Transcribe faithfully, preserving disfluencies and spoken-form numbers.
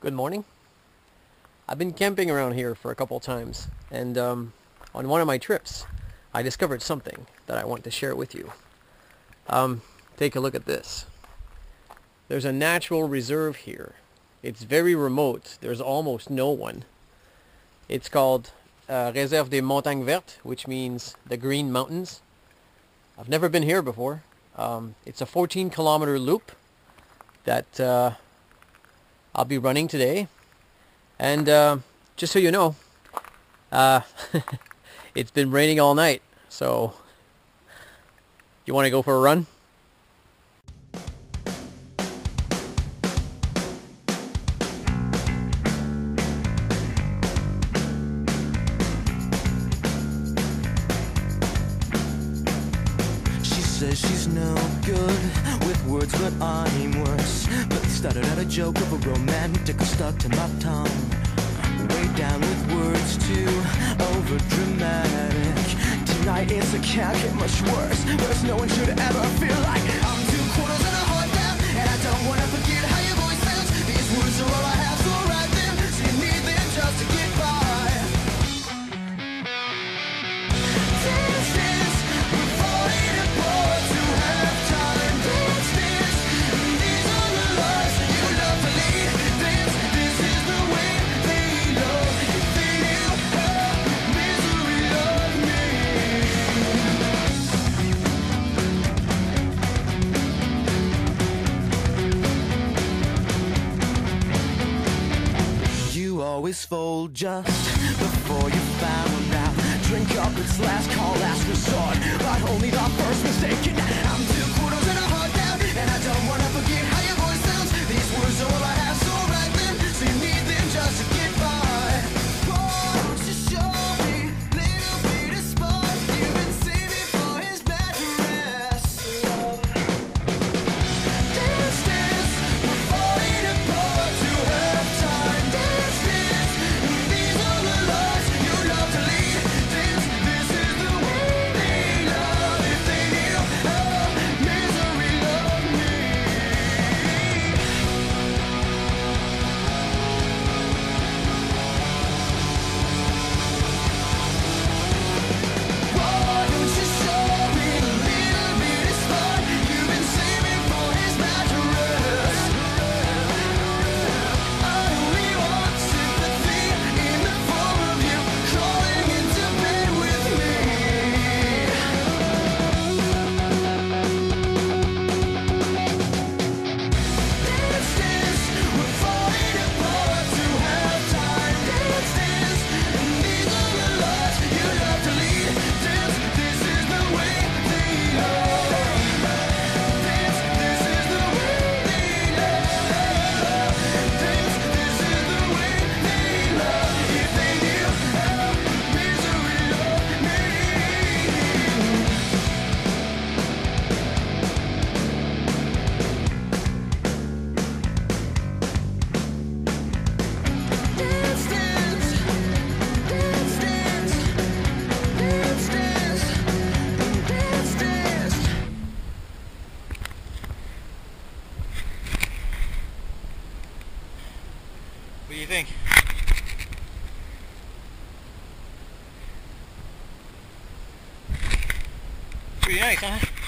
Good morning. I've been camping around here for a couple times, and um, on one of my trips I discovered something that I want to share with you. Um, take a look at this. There's a natural reserve here. It's very remote. There's almost no one. It's called uh, Réserve des Montagnes Vertes, which means the Green Mountains. I've never been here before. Um, it's a fourteen kilometer loop that uh, I'll be running today. And uh, just so you know, uh, it's been raining all night, so you want to go for a run? She says she's no good with words, but I'm worse. But started out a joke of a romantic stuck to my tongue. Way down with words too over dramatic. Tonight it's a can't get much worse. Worse, no one should ever feel like I'm two quarters and a heart down, and I don't want to forget how your voice sounds. These words are all I have, so write them. So you need them just to get by. Dance, dance, we're falling apart to have time. Dance, dance, these are the lives you love to lead. Dance, this is the way they love. If they knew how misery loved me. You always fold just before you found out. Drink up, it's last call, last resort, but only the first mistake. And I'm two quarters and a heart down, and I don't want to forget how your voice sounds. These words are all I have, so write them. So you need them just to get by. Won't you show me a little bit of spark? You've been saving for his bad dress. Dance, dance, we're falling apart to have time. Dance, dance, these are the lives you love to lead. Dance, this is the way they love. If they knew how misery loved me. Why don't you show me a little bit of spark? You've been saving for his mattress. I only want sympathy in the form of you crawling into bed with me. Dance, dance, we're falling apart to have time. Dance, dance, these are the lives you love to lead. Dance, this is the way they love. Dance, this is the way they love. Dance, this is the way they love. If they knew how misery loved me. Dance, dance, dance, dance, dance, dance, dance, dance. What do you think? Pretty nice, huh?